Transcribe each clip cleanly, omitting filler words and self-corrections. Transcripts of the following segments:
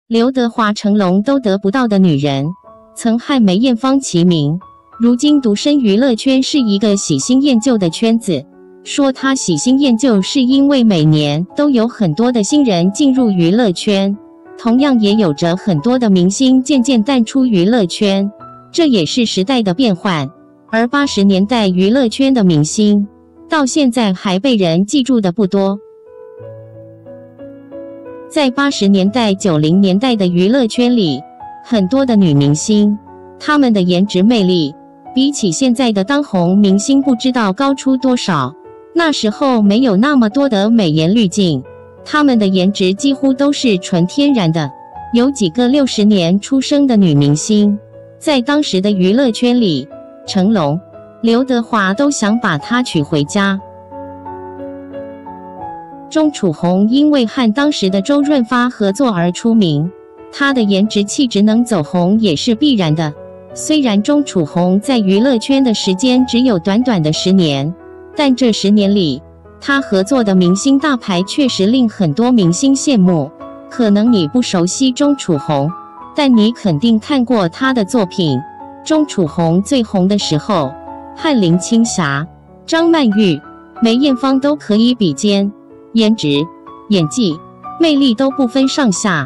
刘德华、成龙都得不到的女人，曾和梅艳芳齐名。如今独身娱乐圈是一个喜新厌旧的圈子，说她喜新厌旧是因为每年都有很多的新人进入娱乐圈，同样也有着很多的明星渐渐淡出娱乐圈，这也是时代的变换。而80年代娱乐圈的明星，到现在还被人记住的不多。在80年代、90年代的娱乐圈里，很多的女明星，她们的颜值魅力，比起现在的当红明星不知道高出多少。那时候没有那么多的美颜滤镜，她们的颜值几乎都是纯天然的。有几个60年出生的女明星，在当时的娱乐圈里，成龙、刘德华都想把她娶回家。钟楚红因为和当时的周润发合作而出名，她的颜值气质能走红也是必然的。虽然钟楚红在娱乐圈的时间只有短短的10年，但这10年里，她合作的明星大牌确实令很多明星羡慕。可能你不熟悉钟楚红，但你肯定看过她的作品。钟楚红最红的时候，和林青霞、张曼玉、梅艳芳都可以比肩。颜值、演技、魅力都不分上下，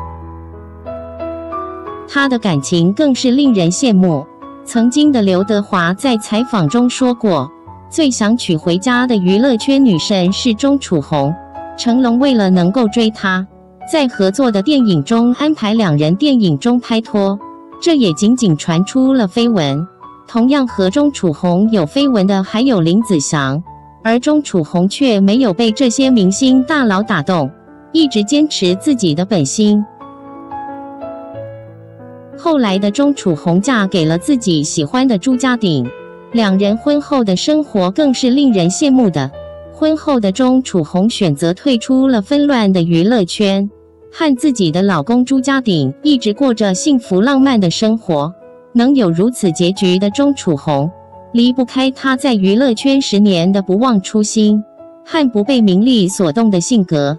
他的感情更是令人羡慕。曾经的刘德华在采访中说过，最想娶回家的娱乐圈女神是钟楚红。成龙为了能够追她，在合作的电影中安排2人电影中拍拖，这也仅仅传出了绯闻。同样和钟楚红有绯闻的还有林子祥。而钟楚红却没有被这些明星大佬打动，一直坚持自己的本心。后来的钟楚红嫁给了自己喜欢的朱家鼎，2人婚后的生活更是令人羡慕的。婚后的钟楚红选择退出了纷乱的娱乐圈，和自己的老公朱家鼎一直过着幸福浪漫的生活。能有如此结局的钟楚红，离不开他在娱乐圈10年的不忘初心和不被名利所动的性格。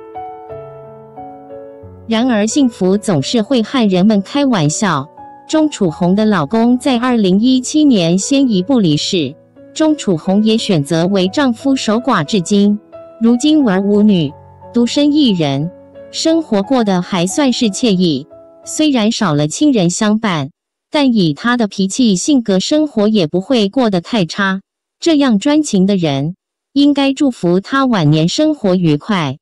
然而幸福总是会和人们开玩笑，钟楚红的老公在2017年先一步离世，钟楚红也选择为丈夫守寡至今，如今儿无女，独身一人，生活过得还算是惬意。虽然少了亲人相伴，但以他的脾气性格，生活也不会过得太差。这样专情的人，应该祝福他晚年生活愉快。